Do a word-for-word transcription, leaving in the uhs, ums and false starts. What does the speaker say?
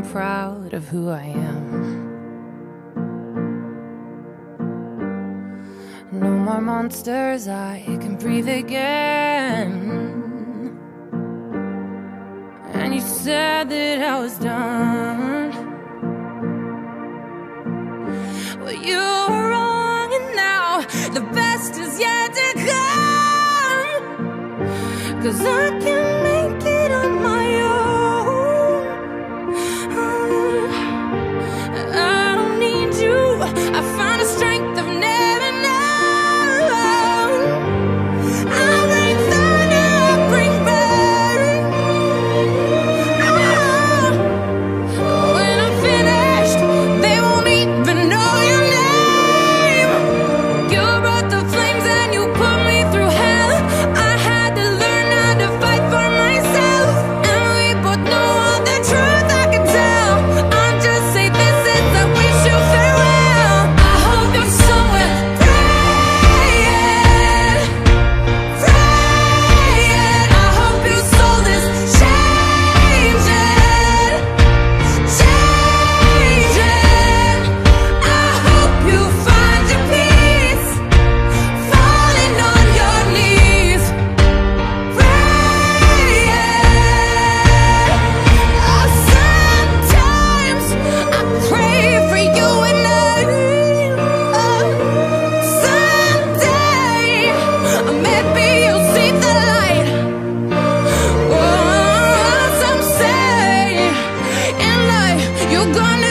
I'm proud of who I am. No more monsters, I can breathe again. And you said that I was done. Well, you were wrong, and now the best is yet to come. 'Cause I can make it on my own. I don't need you. I found a strength I've never known. I'll bring thunder, I'll bring rain. Oh, when I'm finished, they won't even know your name. You brought the flames and you put me through hell. I had to learn how to fight for myself, and we both know all the truth I can tell. I'll just say this is I wish you farewell. I hope you're somewhere praying, praying. I hope your soul is changing, changing. I hope you find your peace, falling on your knees, praying. Oh, sometimes I pray for you and I. Oh, someday maybe you'll see the light. Oh, some say in life you're gonna